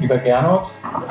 Lieber Gernot,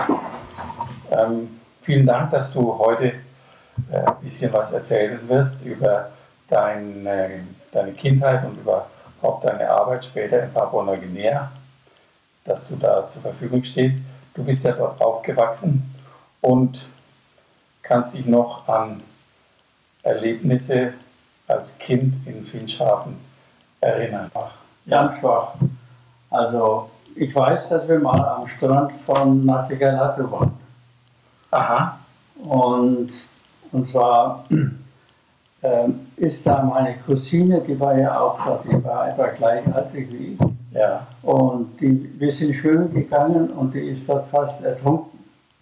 vielen Dank, dass du heute ein bisschen was erzählen wirst über deine Kindheit und überhaupt deine Arbeit später in Papua-Neuguinea, dass du da zur Verfügung stehst. Du bist ja dort aufgewachsen und kannst dich noch an Erlebnisse als Kind in Finschhafen erinnern. Ganz schwach. Also ich weiß, dass wir mal am Strand von Nasigalatu waren. Aha. Und zwar ist da meine Cousine, die war ja auch da, die war etwa gleichaltrig wie ich. Ja. Und wir sind schwimmen gegangen und die ist dort fast ertrunken.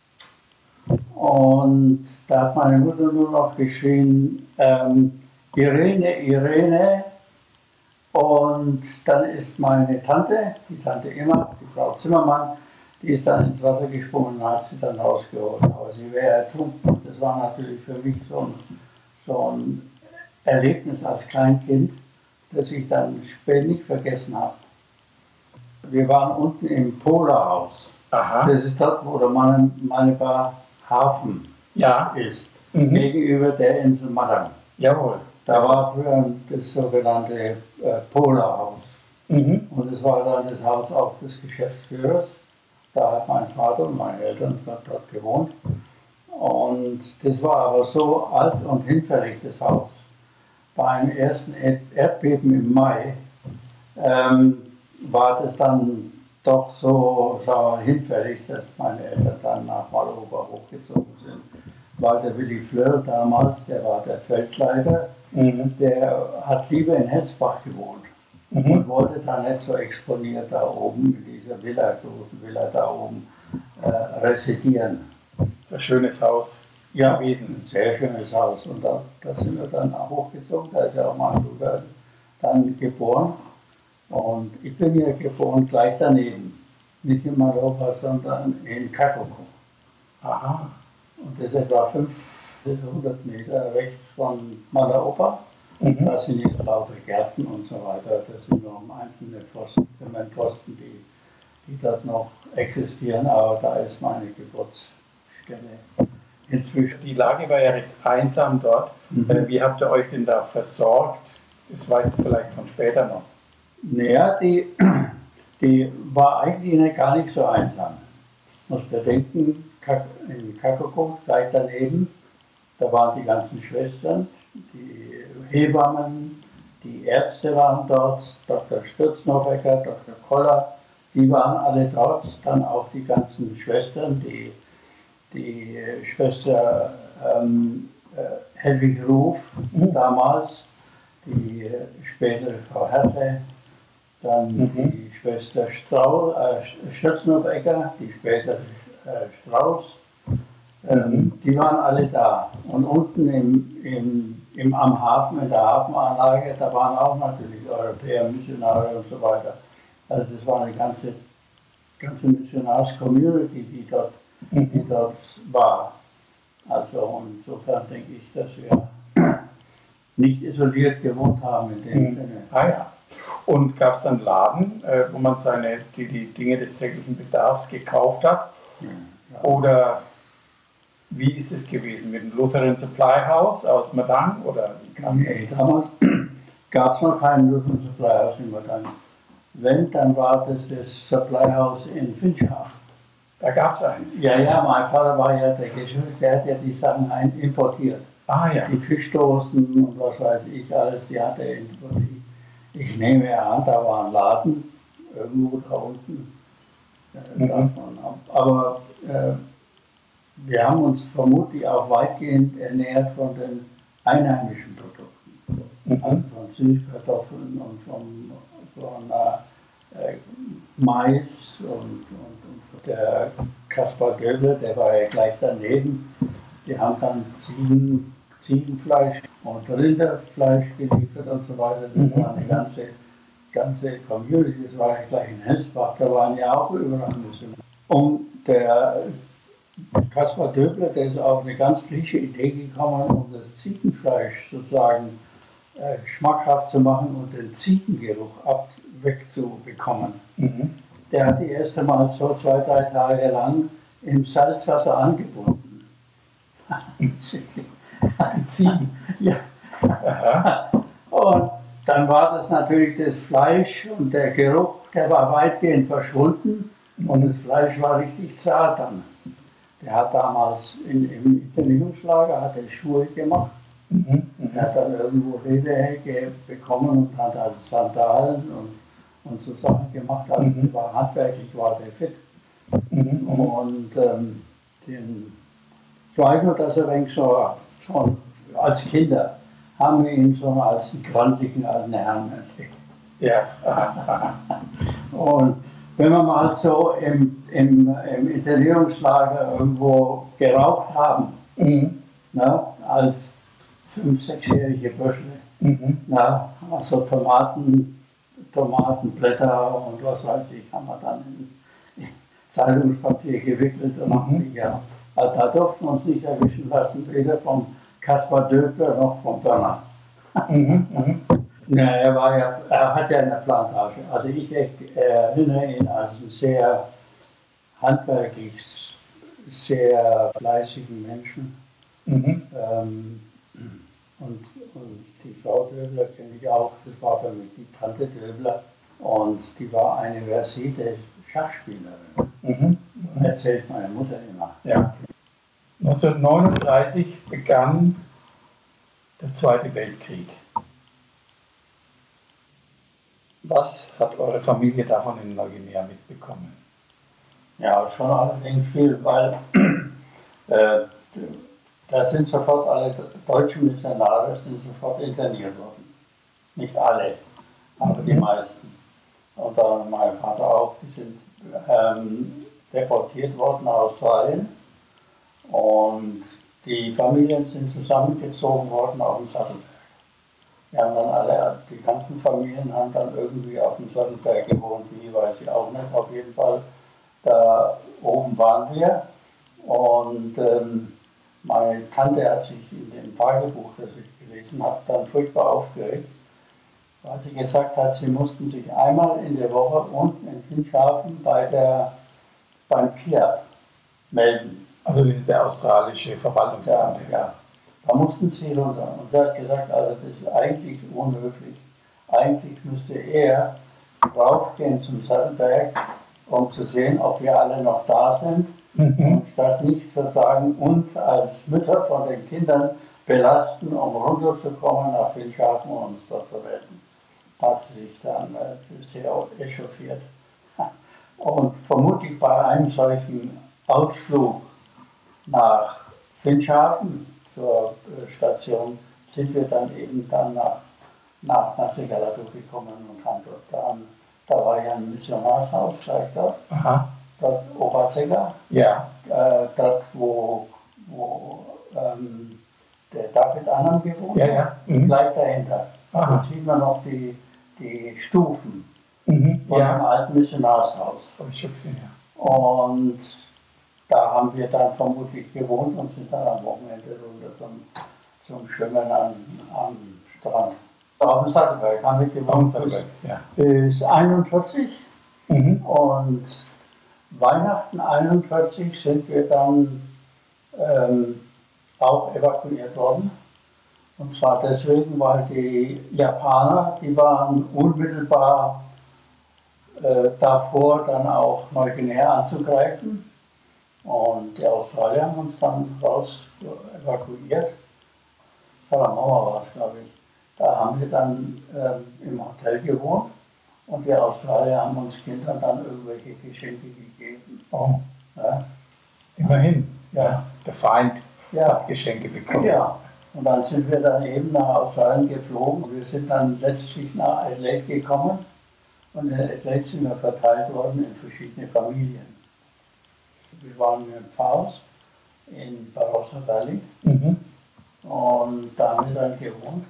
Und da hat meine Mutter nur noch geschrien, Irene, Irene. Und dann ist meine Tante, die Tante Emma, die Frau Zimmermann, die ist dann ins Wasser gesprungen und hat sie dann rausgeholt. Aber sie wäre ertrunken. Das war natürlich für mich so ein Erlebnis als Kleinkind, das ich dann später nicht vergessen habe. Wir waren unten im Polarhaus. Aha. Das ist dort, wo der Manipur Hafen ist, gegenüber der Insel Madang. Jawohl. Da war früher das sogenannte Polarhaus. Und es war dann das Haus auch des Geschäftsführers. Da hat mein Vater und meine Eltern dort gewohnt. Und das war aber so alt und hinfällig, das Haus. Beim ersten Erdbeben im Mai war das dann doch so hinfällig, dass meine Eltern dann nach Maloba hochgezogen sind. Weil der Willy Fleur damals, der war der Feldleiter, der hat lieber in Hetzbach gewohnt und wollte da nicht so exponiert da oben in dieser großen Villa da oben residieren. Ein schönes Haus. Ja, gewesen. Ein sehr schönes Haus. Und da sind wir dann auch hochgezogen, da ist ja auch mein Bruder dann geboren. Und ich bin hier geboren gleich daneben. Nicht in Maloba, sondern in Kakoko. Aha. Und das ist etwa 500 Meter rechts von Maloba. Da sind jetzt lauter Gärten und so weiter. Da sind noch einzelne Zementpfosten, die dort noch existieren. Aber da ist meine Geburtsstelle inzwischen. Die Lage war ja recht einsam dort. Wie habt ihr euch denn da versorgt? Das weißt du vielleicht von später noch. Naja, die war eigentlich gar nicht so einsam. Muss bedenken, in Kakoko, gleich daneben, da waren die ganzen Schwestern, die Hebammen, die Ärzte waren dort, Dr. Stürznofecker, Dr. Koller, die waren alle dort, dann auch die ganzen Schwestern, die Schwester Hedwig Ruf damals, die spätere Frau Hertle, dann die Schwester Stürznofecker, die spätere Strauß, die waren alle da. Und unten am Hafen, in der Hafenanlage, da waren auch natürlich Europäer, Missionare und so weiter. Also das war eine ganze Missionars-Community, die dort war. Also insofern denke ich, dass wir nicht isoliert gewohnt haben in dem Sinne. Ah ja. Und gab es dann Laden, wo man die Dinge des täglichen Bedarfs gekauft hat? Ja. Oder wie ist es gewesen? Mit dem Lutheran Supply House aus Madang? Oder nee, damals gab es noch kein Lutheran Supply House in Madang. Wenn, dann war das Supply House in Finschhafen. Da gab es eins? Ja, mein Vater war ja der Geschäftsführer, der hat ja die Sachen importiert. Ah ja. Die Fischdosen und was weiß ich alles, die hat er importiert. Ich nehme an, da war ein Laden, irgendwo da unten. Aber wir haben uns vermutlich auch weitgehend ernährt von den einheimischen Produkten. Also von Süßkartoffeln und von Mais und der Kaspar Göbel, der war ja gleich daneben. Die haben dann Ziegenfleisch und Rinderfleisch geliefert und so weiter. Das war eine ganze Community. Das war ja gleich in Helsbach, da waren ja auch überall Missionen. Und der Kaspar Döbler, der ist auf eine ganz frische Idee gekommen, um das Ziegenfleisch sozusagen schmackhaft zu machen und den Ziegengeruch wegzubekommen. der hat die erste Mal so 2, 3 Tage lang im Salzwasser angebunden. Die Ziegen. Ja. Aha. Und dann war das natürlich das Fleisch und der Geruch, der war weitgehend verschwunden und das Fleisch war richtig zart dann. Der hat damals im Internierungslager hat er Schuhe gemacht. Er hat dann irgendwo Lederhecke bekommen und hat also Sandalen und so Sachen gemacht. Also war handwerklich war der fit. Und ich weiß nur, dass er wenig so schon als Kinder haben wir ihn so als einen grandlichen alten Herrn entdeckt. Ja. Und wenn wir mal so im Internierungslager irgendwo geraucht haben, ne, als 5-, 6-jährige Bürsche, ne, also Tomatenblätter und was weiß ich, haben wir dann in Zeitungspapier gewickelt und ja, also da durften wir uns nicht erwischen lassen, weder vom Kaspar Döbler noch vom Börner. Ja, er hat ja eine Plantage. Also ich erinnere ihn als einen sehr handwerklich, sehr fleißigen Menschen. Und die Frau Döbler kenne ich auch, das war für mich die Tante Döbler. Und die war eine versierte Schachspielerin. Erzählt meine Mutter immer. Ja. 1939 begann der Zweite Weltkrieg. Was hat eure Familie davon in Neuguinea mitbekommen? Ja, schon allerdings viel, weil da sind sofort alle deutschen Missionare sind sofort interniert worden. Nicht alle, aber die meisten. Und dann mein Vater auch, die sind deportiert worden nach Australien. Und die Familien sind zusammengezogen worden auf dem Sattelberg. Wir haben dann alle, die ganzen Familien haben dann irgendwie auf dem Sattelberg gewohnt, wie weiß ich auch nicht. Auf jeden Fall, da oben waren wir. Und meine Tante hat sich in dem Tagebuch, das ich gelesen habe, dann furchtbar aufgeregt, weil sie gesagt hat, sie mussten sich einmal in der Woche unten in Finschhafen beim KIAP melden. Also das ist der australische Verwaltungsamt. Ja. Da mussten sie runter. Und sie hat gesagt, also das ist eigentlich unhöflich. Eigentlich müsste er raufgehen zum Sattelberg, um zu sehen, ob wir alle noch da sind. Und statt nicht sozusagen uns als Mütter von den Kindern belasten, um runterzukommen nach Finschhafen und uns dort zu retten. Hat sie sich dann sehr echauffiert. Und vermutlich bei einem solchen Ausflug nach Finschhafen zur Station sind wir dann eben dann nach Nasrigaladu gekommen und haben dort da war ja ein Missionarshaus gleich dort. Dort Obasega, ja. Dort wo der David Annam gewohnt hat, Ja. gleich dahinter. Da sieht man noch die Stufen von dem alten Missionarshaus. Habe ich schon gesehen, ja. Und da haben wir dann vermutlich gewohnt und sind dann am Wochenende runter zum Schwimmen am Strand. Auf dem Sattelberg haben wir gewohnt bis 41. Und Weihnachten 41 sind wir dann auch evakuiert worden. Und zwar deswegen, weil die Japaner, die waren unmittelbar davor, dann auch Neuguinea anzugreifen. Und die Australier haben uns dann raus evakuiert. Salamaua war es, glaube ich. Da haben wir dann im Hotel gewohnt. Und die Australier haben uns Kindern dann irgendwelche Geschenke gegeben. Oh. Ja. Immerhin. Ja. Der Feind hat Geschenke bekommen. Ja. Und dann sind wir dann eben nach Australien geflogen. Wir sind dann letztlich nach Adelaide gekommen. Und in Adelaide sind wir verteilt worden in verschiedene Familien. Wir waren im Pfarrhaus in Barossa Valley. Und da haben wir dann gewohnt.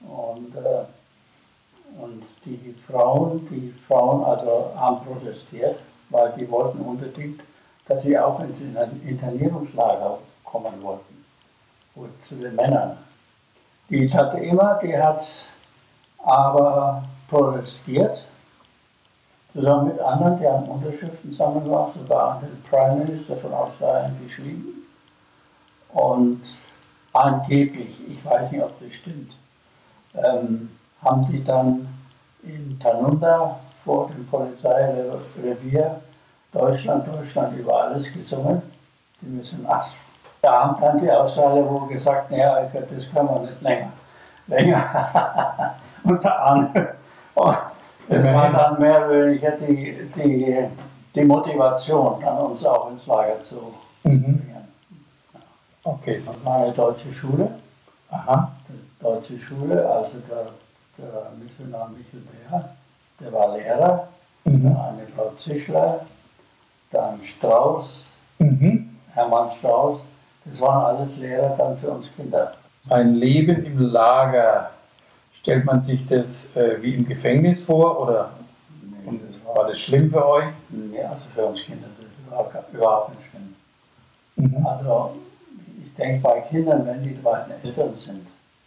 Und die Frauen also haben protestiert, weil die wollten unbedingt, dass sie auch ins Internierungslager kommen wollten, zu den Männern. Die Tante Emma, die hat aber protestiert, zusammen mit anderen, die haben Unterschriften zusammengebracht, sogar an den Prime Minister von Australien geschrieben. Und angeblich, ich weiß nicht, ob das stimmt, haben die dann in Tanunda vor dem Polizeirevier Deutschland, Deutschland über alles gesungen. Die müssen Ast. Da haben dann die Australier wohl gesagt, naja, das können wir nicht länger unter anderem. Und das war dann mehr oder weniger die Motivation, dann uns auch ins Lager zu bringen. Okay, so. Das war eine deutsche Schule. Aha. Deutsche Schule, also der Missionar Michel Beer, der war Lehrer, eine Frau Zischler, dann Strauß, Hermann Strauß, das waren alles Lehrer dann für uns Kinder. Ein Leben im Lager, stellt man sich das wie im Gefängnis vor oder Nee, war das schlimm für euch? Nee, also für uns Kinder, das war überhaupt nicht schlimm. Also ich denke bei Kindern, wenn die beiden Eltern sind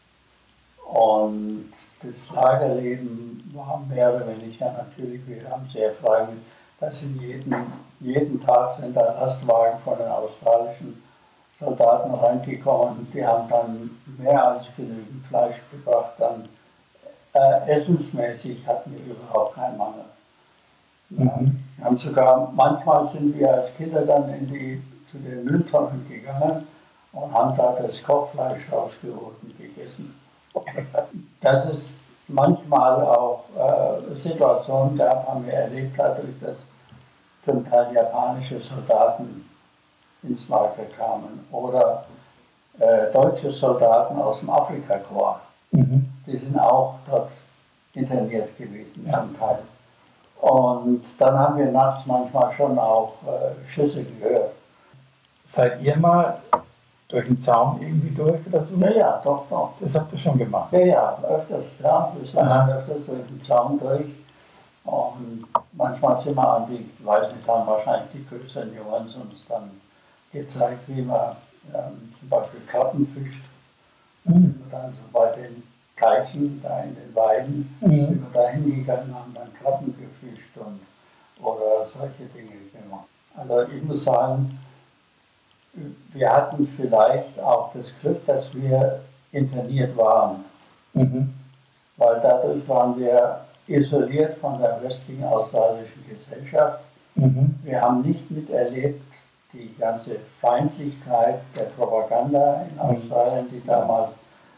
und das Lagerleben war mehr oder weniger natürlich, wir haben sehr frei, da sind jeden Tag sind da Lastwagen von den australischen Soldaten reingekommen und die haben dann mehr als genügend Fleisch gebracht. Dann essensmäßig hatten wir überhaupt keinen Mangel. Wir haben sogar, manchmal sind wir als Kinder dann zu den Mülltonnen gegangen und haben da das Kochfleisch rausgeholt und gegessen. Dass es manchmal auch Situationen gab, haben wir erlebt, dadurch, dass zum Teil japanische Soldaten ins Lager kamen oder deutsche Soldaten aus dem Afrikakorps. Die sind auch dort interniert gewesen zum Teil. Und dann haben wir nachts manchmal schon auch Schüsse gehört. Seid ihr mal durch den Zaun irgendwie durch oder so? Ja, doch. Das habt ihr schon gemacht? Ja, öfters, ja. Wir sind öfters durch den Zaun durch. Und manchmal sind wir an die, weiß nicht, haben wahrscheinlich die größeren Jungs uns dann gezeigt, wie man zum Beispiel Krabben fischt. Da sind wir dann so bei den Teichen, da in den Weiden, sind wir da hingegangen, haben dann Krabben gefischt oder solche Dinge gemacht. Also ich muss sagen, wir hatten vielleicht auch das Glück, dass wir interniert waren. Weil dadurch waren wir isoliert von der westlichen australischen Gesellschaft. Wir haben nicht miterlebt die ganze Feindlichkeit der Propaganda in Australien, die damals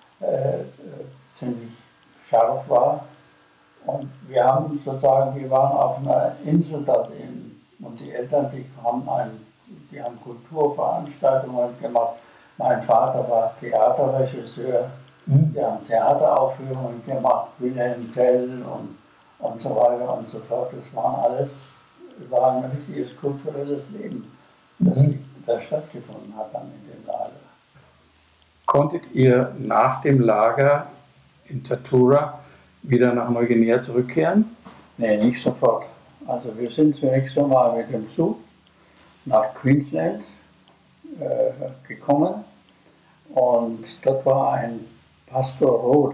ziemlich scharf war. Und wir haben sozusagen, wir waren auf einer Insel dort und die Eltern, die haben Kulturveranstaltungen gemacht. Mein Vater war Theaterregisseur, die haben Theateraufführungen gemacht, Wilhelm Tell und so weiter und so fort. Das war ein richtiges kulturelles Leben, das stattgefunden hat dann in dem Lager. Konntet ihr nach dem Lager in Tatura wieder nach Neuguinea zurückkehren? Nee, nicht sofort. Also wir sind zunächst einmal mit dem Zug nach Queensland gekommen und dort war ein Pastor Rode.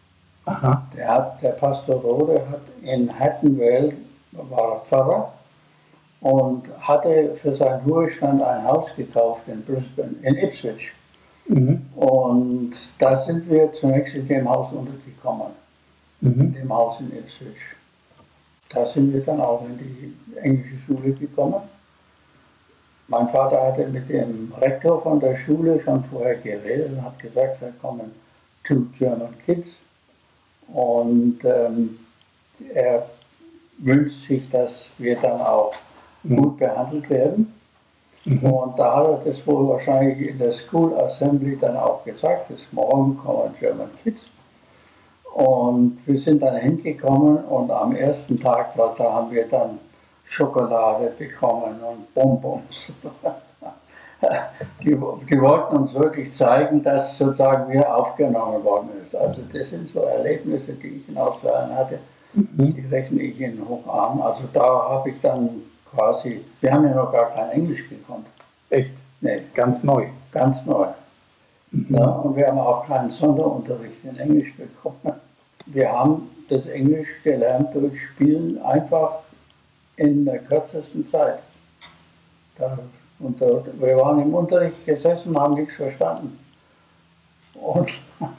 Der Pastor Rode hat in Hattonville, war Pfarrer, und hatte für seinen Ruhestand ein Haus gekauft in Brisbane, in Ipswich. Und da sind wir zunächst in dem Haus untergekommen, in dem Haus in Ipswich. Da sind wir dann auch in die englische Schule gekommen. Mein Vater hatte mit dem Rektor von der Schule schon vorher geredet und hat gesagt, da kommen 2 German Kids. Und er wünscht sich, dass wir dann auch gut behandelt werden. Und da hat er das wohl wahrscheinlich in der School Assembly dann auch gesagt, dass morgen kommen German Kids. Und wir sind dann hingekommen und am ersten Tag, da haben wir dann Schokolade bekommen und Bonbons. Die wollten uns wirklich zeigen, dass sozusagen wir aufgenommen worden ist. Also das sind so Erlebnisse, die ich in Australien hatte, die rechne ich in hoch an. Also da habe ich dann quasi, wir haben ja noch gar kein Englisch gekonnt. Echt? Nee. Ganz neu? Ganz neu. Ja, und wir haben auch keinen Sonderunterricht in Englisch bekommen. Wir haben das Englisch gelernt durch Spielen, einfach in der kürzesten Zeit. Wir waren im Unterricht gesessen und haben nichts verstanden. Und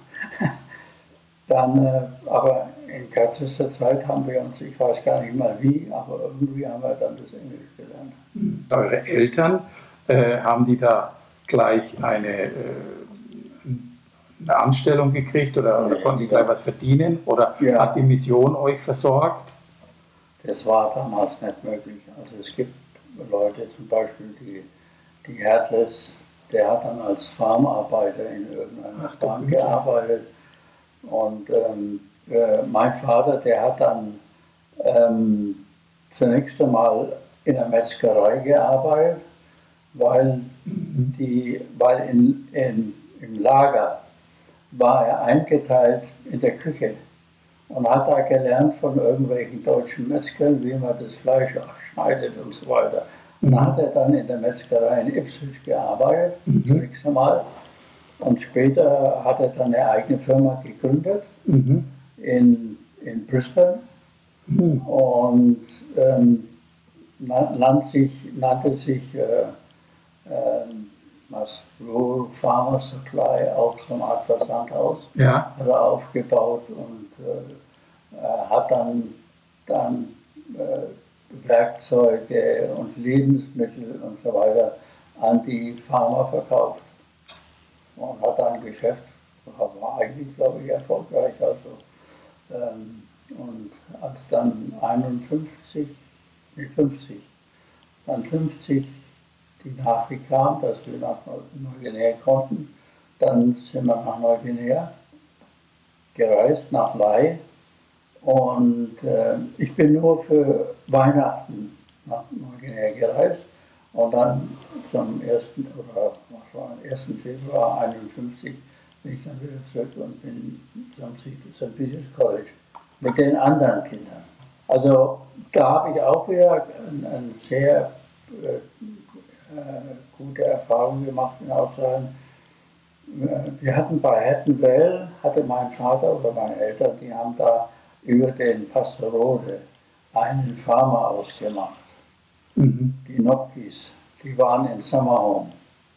dann, aber in kürzester Zeit haben wir uns, ich weiß gar nicht mal wie, aber irgendwie haben wir dann das Englisch gelernt. Eure Eltern, haben die da gleich eine Anstellung gekriegt oder konnten die gleich was verdienen? Oder Ja. hat die Mission euch versorgt? Das war damals nicht möglich. Also es gibt Leute, zum Beispiel die Hertles, der hat dann als Farmarbeiter in irgendeiner Bank gearbeitet. Und mein Vater, der hat dann zunächst einmal in der Metzgerei gearbeitet, weil im Lager war er eingeteilt in der Küche und hat da gelernt von irgendwelchen deutschen Metzgern, wie man das Fleisch schneidet und so weiter. Und dann hat er dann in der Metzgerei in Ipswich gearbeitet, zunächst einmal. Und später hat er dann eine eigene Firma gegründet in Brisbane und nannte sich Rural Farmer Supply, auch so eine Art Versandhaus, Ja. hat er aufgebaut und hat dann Werkzeuge und Lebensmittel und so weiter an die Farmer verkauft. Und hat dann ein Geschäft, war eigentlich, glaube ich, erfolgreich. Also, und als dann 50 die Nachricht kam, dass wir nach Neuguinea konnten, dann sind wir nach Neuguinea gereist, nach Lae. Und ich bin nur für Weihnachten nach Neuguinea gereist. Und dann zum 1. Februar 1951 bin ich dann wieder zurück und bin zum St. Peter's College mit den anderen Kindern. Also da habe ich auch wieder eine sehr gute Erfahrung gemacht in Australien. Wir hatten bei Hatton Vale, hatte mein Vater oder meine Eltern, die haben da über den Pastorode einen Farmer ausgemacht. Die Nopkis, die waren in Summerhome.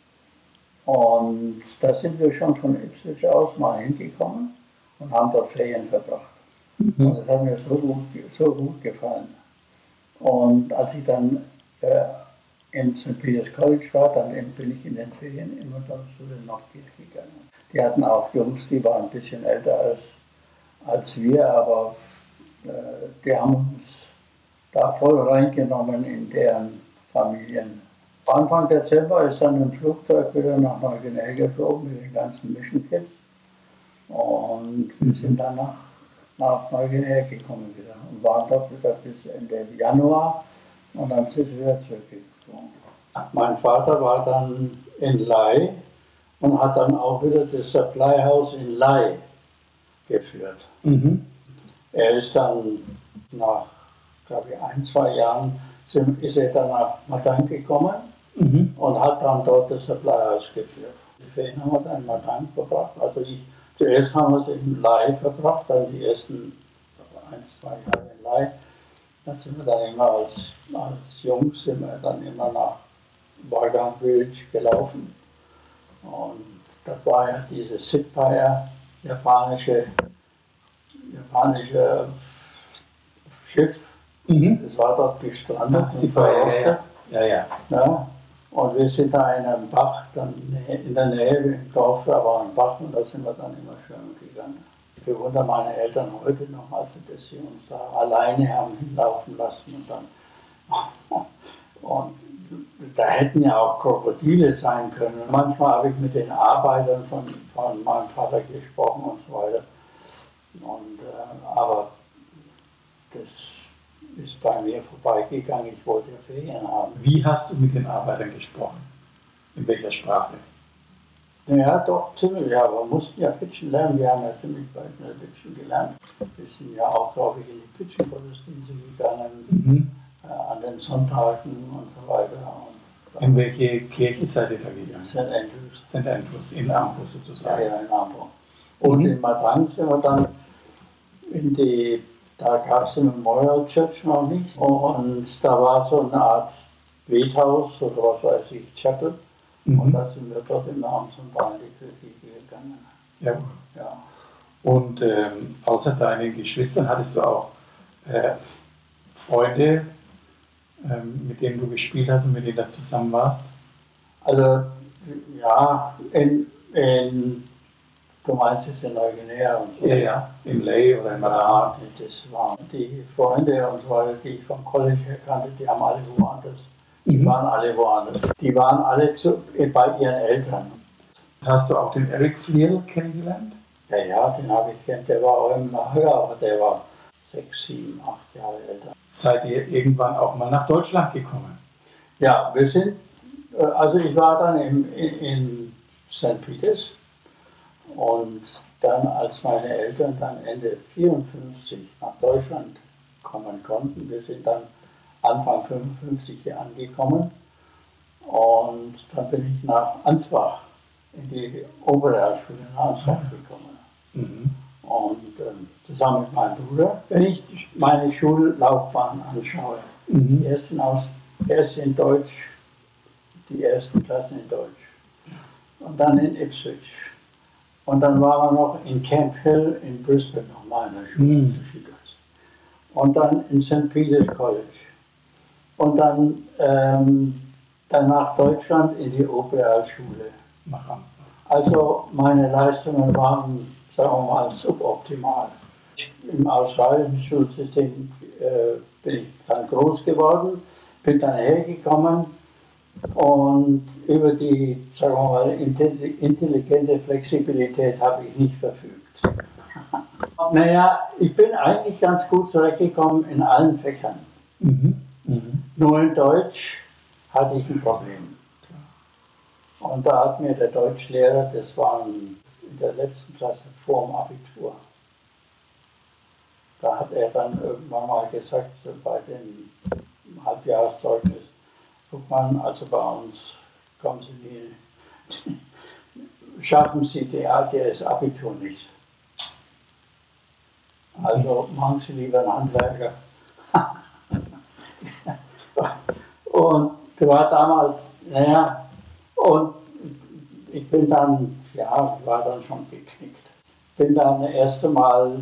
Und da sind wir schon von Ipswich aus mal hingekommen und haben dort Ferien verbracht. Und das hat mir so gut gefallen. Und als ich dann im St. Peter's College war, dann bin ich in den Ferien immer dann zu den Nopkis gegangen. Die hatten auch Jungs, die waren ein bisschen älter als wir, aber die haben uns da voll reingenommen in deren Familien. Anfang Dezember ist dann ein Flugzeug wieder nach Neuguinea geflogen mit den ganzen Mission Kids. Und wir sind dann nach Neuguinea gekommen wieder und waren dort wieder bis Ende Januar und dann sind wir wieder zurückgeflogen. Mein Vater war dann in Lae und hat dann auch wieder das Supply House in Lae geführt. Er ist dann nach, glaube ich, 1-2 Jahren ist er dann nach Madang gekommen und hat dann dort das Supply House geführt. Die Ferien haben wir dann in Madang verbracht. Also zuerst haben wir es in Lae verbracht, dann die ersten 1-2 Jahre in Lae. Dann sind wir dann immer als Jungs sind wir dann immer nach Bagang Village gelaufen. Und das war ja dieses Sitpire, japanische Schiff. Das war dort gestrandet. Ja. Und wir sind da in einem Bach, dann in der Nähe im Dorf, da war ein Bach und da sind wir dann immer schwimmen gegangen. Ich bewundere meine Eltern heute noch, also dass sie uns da alleine haben hinlaufen lassen und dann. Und da hätten ja auch Krokodile sein können. Manchmal habe ich mit den Arbeitern von meinem Vater gesprochen und so weiter. Aber das ist bei mir vorbeigegangen, ich wollte Ferien haben. Wie hast du mit den Arbeitern gesprochen? In welcher Sprache? Ja, doch, ziemlich, aber wir mussten ja Pitchen lernen, wir haben ja ziemlich bald Pitchen gelernt. Wir sind ja auch, glaube ich, in die Pitchen-Gottesdienste gegangen, an den Sonntagen und so weiter. Und in welche Kirche seid ihr da gegangen? St. Andrews. St. Andrews, in Ambo sozusagen. Ja, in Ambo. Und in Madang sind wir dann Da gab es die Memorial Church noch nicht und da war so eine Art Bethaus oder was weiß ich, Chapel. Und da sind wir dort immer abends und da in die Kirche gegangen. Ja. Ja. Und außer deinen Geschwistern hattest du auch Freunde, mit denen du gespielt hast und mit denen du zusammen warst? Also, ja, du meinst jetzt in Neuguinea und so? Ja, ja, in Ley oder in Manama. Ja, das waren die Freunde und so weiter, die ich vom College her kannte, die haben alle woanders. Die waren alle woanders. Die waren alle bei ihren Eltern. Hast du auch den Eric Fliel kennengelernt? Ja, ja, den habe ich kennt. Der war auch im Lager, aber der war 6, 7, 8 Jahre älter. Seid ihr irgendwann auch mal nach Deutschland gekommen? Ja, wir sind, also ich war dann in St. Peters und dann, als meine Eltern dann Ende 54 nach Deutschland kommen konnten, wir sind dann Anfang 55 hier angekommen und dann bin ich nach Ansbach in die Oberrealschule in Ansbach gekommen. Und zusammen mit meinem Bruder, wenn ich meine Schullaufbahn anschaue, erst in Deutsch, die ersten Klassen in Deutsch und dann in Ipswich. Und dann waren wir noch in Camp Hill in Brisbane nochmal in der Schule. Und dann in St. Peter's College. Und dann nach Deutschland in die Oberrealschule. Nach Ansbach. Also meine Leistungen waren, sagen wir mal, suboptimal. Im australischen Schulsystem bin ich dann groß geworden, bin dann hergekommen und über die, sagen wir mal, intelligente Flexibilität habe ich nicht verfügt. Naja, ich bin eigentlich ganz gut zurechtgekommen in allen Fächern. Nur in Deutsch hatte ich ein Problem. Und da hat mir der Deutschlehrer, das war in der letzten Klasse vor dem Abitur, da hat er dann irgendwann mal gesagt, so bei dem Halbjahreszeugnis, guck mal, also bei uns kommen Sie nie, schaffen Sie das Abitur nicht. Also machen Sie lieber einen Handwerker. Und der war damals, naja, und ich bin dann, ja, war dann schon geknickt. Bin dann das erste Mal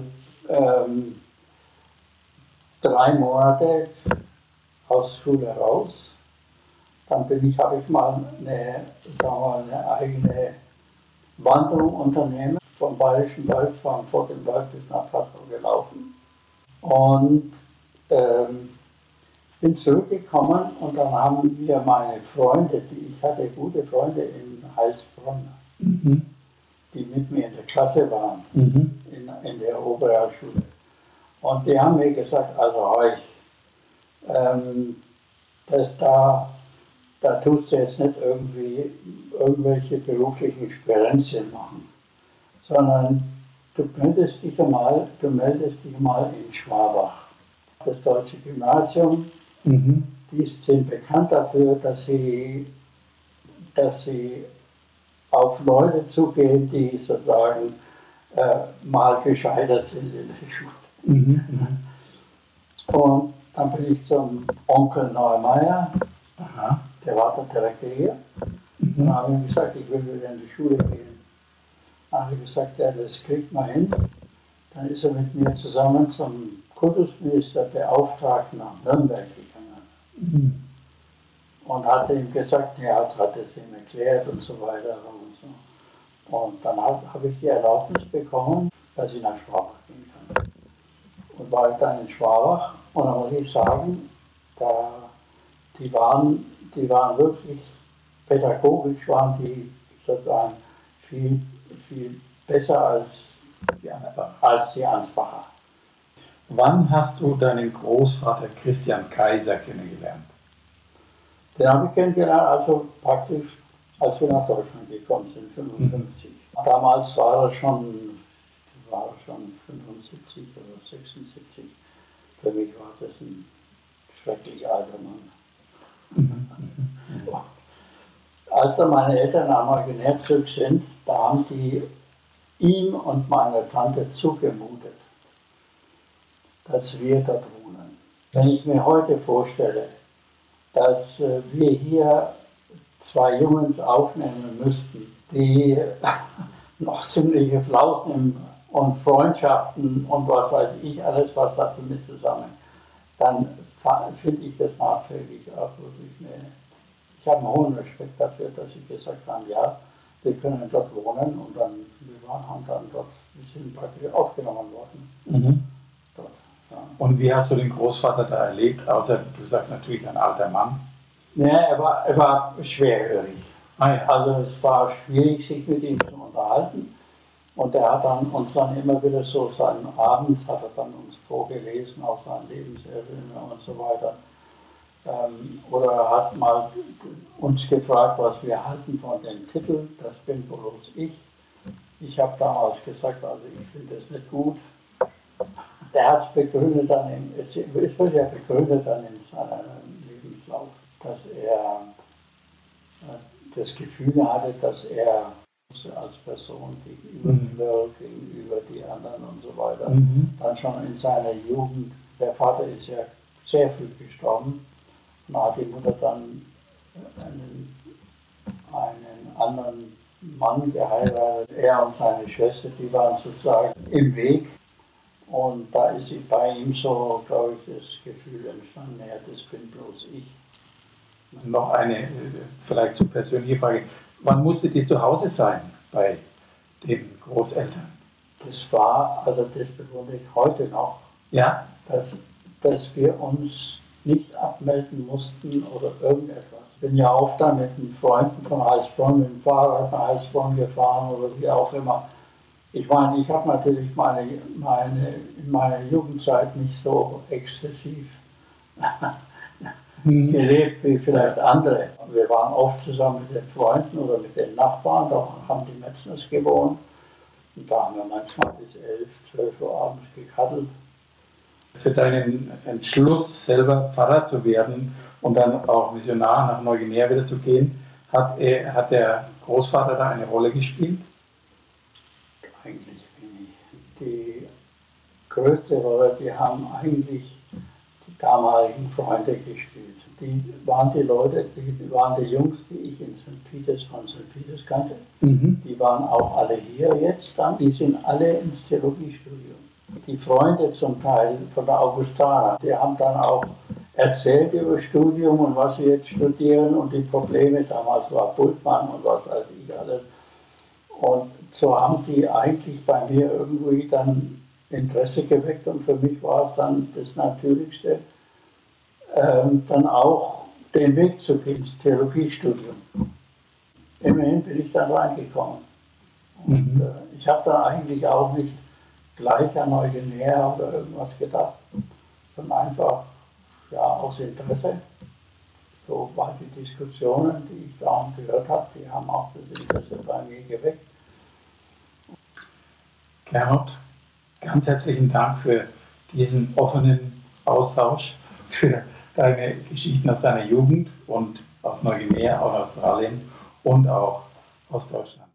3 Monate aus der Schule raus. Dann habe ich mal eine eigene Wanderung unternehmen, vom Bayerischen Wald, von Fort im Wald bis nach Passau gelaufen. Und bin zurückgekommen und dann haben wir meine Freunde, die ich hatte, gute Freunde in Heilsbronn, die mit mir in der Klasse waren, in der Oberrealschule. Und die haben mir gesagt, also euch, da tust du jetzt nicht irgendwie irgendwelche beruflichen Sperenzien machen, sondern du meldest dich mal in Schwabach. Das Deutsche Gymnasium, die sind bekannt dafür, dass sie auf Leute zugehen, die sozusagen mal gescheitert sind in der Schule. Und dann bin ich zum Onkel Neumeier, der war da direkt hier. Dann habe ich ihm gesagt, ich will wieder in die Schule gehen. Dann habe ich gesagt, ja, das kriegt man hin. Dann ist er mit mir zusammen zum Kultusministerbeauftragten nach Nürnberg gegangen. Und hatte ihm gesagt, ja, jetzt hat es ihm erklärt und so weiter und so. Und dann habe ich die Erlaubnis bekommen, dass ich nach Schwabach gehen kann. Und war ich dann in Schwabach und da muss ich sagen, die waren wirklich pädagogisch, waren die sozusagen viel besser als die Ansbacher. Wann hast du deinen Großvater Christian Kaiser kennengelernt? Den habe ich kennengelernt, also praktisch, als wir nach Deutschland gekommen sind, 1955. Damals war er schon 75 oder 76. Für mich war das ein schrecklich alter Mann. Als dann meine Eltern nach Neuguinea zurück sind, da haben die ihm und meiner Tante zugemutet. dass wir dort wohnen. Wenn ich mir heute vorstelle, dass wir hier 2 Jungs aufnehmen müssten, die noch ziemliche Flausen und Freundschaften und was weiß ich, alles was dazu mit zusammen, dann finde ich das nachträglich auch wirklich ich habe einen hohen Respekt dafür, dass sie gesagt haben, ja, wir können dort wohnen und dann, wir sind praktisch aufgenommen worden. Mhm. Dort, ja. Und wie hast du den Großvater da erlebt, außer du sagst natürlich ein alter Mann? Ja, er war schwerhörig. Ah, ja. Also es war schwierig, sich mit ihm zu unterhalten. Und er hat dann uns dann immer wieder so abends hat er dann uns vorgelesen, auch seine Lebenserinnerungen und so weiter. Oder er hat mal uns gefragt, was wir halten von dem Titel, das bin bloß ich. Ich habe damals gesagt, also ich finde das nicht gut. Er hat es begründet dann, es wird ja begründet dann in seinem Lebenslauf, dass er das Gefühl hatte, dass er als Person gegenüber die anderen und so weiter, dann schon in seiner Jugend, der Vater ist ja sehr früh gestorben, und hat die Mutter dann einen anderen Mann geheiratet. Er und seine Schwester, die waren sozusagen im Weg. Und da ist bei ihm so, glaube ich, das Gefühl entstanden, ja, das bin bloß ich. Noch eine vielleicht so persönliche Frage. Wann musstet ihr zu Hause sein bei den Großeltern? Das war, also das bewundere ich heute noch, ja? dass wir uns nicht abmelden mussten oder irgendetwas. Ich bin ja auch dann mit den Freunden von Heilsbronn, mit dem Fahrrad nach Heilsbronn gefahren oder wie auch immer. Ich meine, ich habe natürlich in meiner Jugendzeit nicht so exzessiv gelebt wie vielleicht andere. Wir waren oft zusammen mit den Freunden oder mit den Nachbarn, da haben die Metzners gewohnt. Und da haben wir manchmal bis 11, 12 Uhr abends gekaddelt. Für deinen Entschluss, selber Pfarrer zu werden und dann auch Missionar nach Neuguinea wieder zu gehen, hat der Großvater da eine Rolle gespielt? Eigentlich wenig. Die größte Rolle, die haben eigentlich die damaligen Freunde gespielt. Die waren die Leute, die waren die Jungs, die ich in St. Peters von St. Peters kannte. Die waren auch alle hier jetzt dann. Die sind alle ins Theologiestudium. Die Freunde zum Teil von der Augustana, die haben dann auch erzählt über Studium und was sie jetzt studieren und die Probleme. Damals war Bultmann und was weiß ich alles. Und so haben die eigentlich bei mir irgendwie dann Interesse geweckt und für mich war es dann das Natürlichste, dann auch den Weg zu gehen ins Theologiestudium. Immerhin bin ich dann reingekommen. Und ich habe dann eigentlich auch nicht gleich an Neuguinea oder irgendwas gedacht, sondern einfach ja, aus Interesse. So, weil die Diskussionen, die ich da gehört habe, die haben auch das Interesse bei mir geweckt. Gernot, ganz herzlichen Dank für diesen offenen Austausch, für deine Geschichten aus deiner Jugend und aus Neuguinea, aus Australien und auch aus Deutschland.